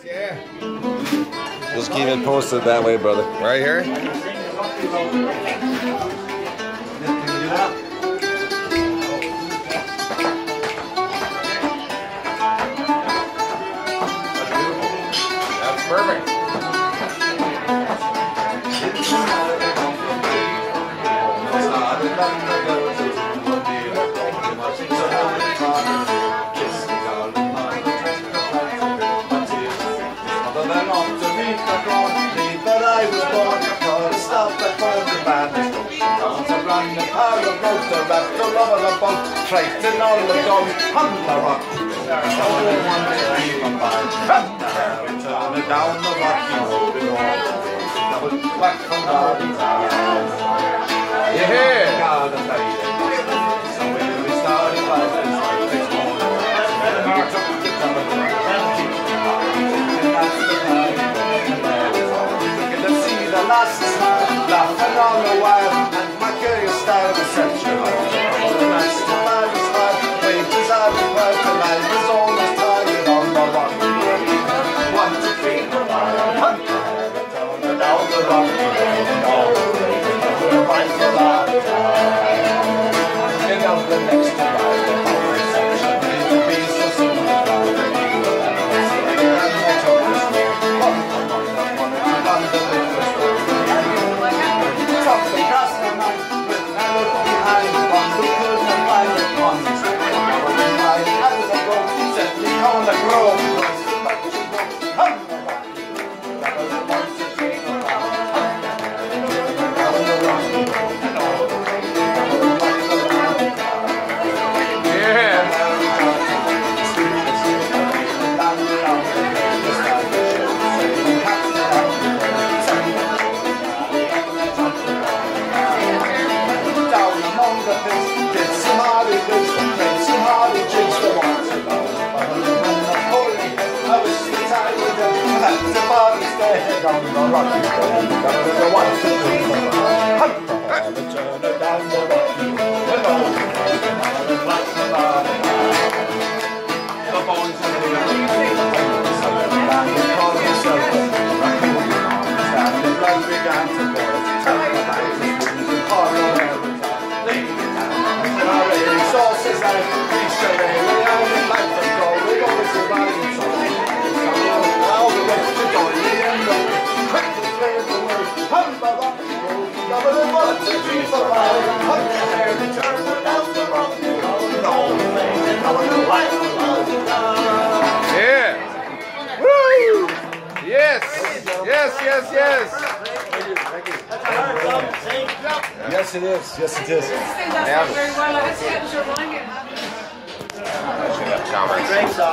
Yeah. Just keep it posted that way, brother. Right here? That's perfect. I was born to stop at the band. To run the power of boat, the rap, the rubber, the boat, fighting all the dogs on the rock. Oh, one day even by turn it down the rocky road and all. Back from Garden's eyes. Yeah. Garden baby. So we started by this next morning. And we took the time and that's the time. The last smile, laughing all the while, and my curious style reception. That's the loudest smile, wages out of work, and I was almost tired on the rock. 1, 2, 3, hunt the head, down the rock, all the way to the right to left. Get out the next to ride, the whole reception, to be so soon as right. And I took this road, on the something across the night, with a look behind, one who couldn't find the ponds. Right out of the road, settling on the grove, was the much to go. Hum the rock, that was the one to take a ride. Down the rocky road, and all the way down the rocky road. Yeah. Down the rocky road, down the one, two, three, hunt the hell and turn it down the rocky road, and all the way down the black banana. The boys in the and they called themselves raccoon arms, and the blood began to boil. Tell the knives and spoons and pour on every time. Lay it down, and our lady sauces out, reach the rail, and we like the go, we always survive and so all the way to join me and the quick to clear the word. Hum the rocky road, double and 1, 2, 3, 4, 5. Hum the hair and turn it down the rocky road, and all the way down the light of love. Yeah. Woo! Yes. Yes, yes, yes. Thank you. Yes, it is. Yes, it is. Yeah. Very well. I had to get your blanket. Comments.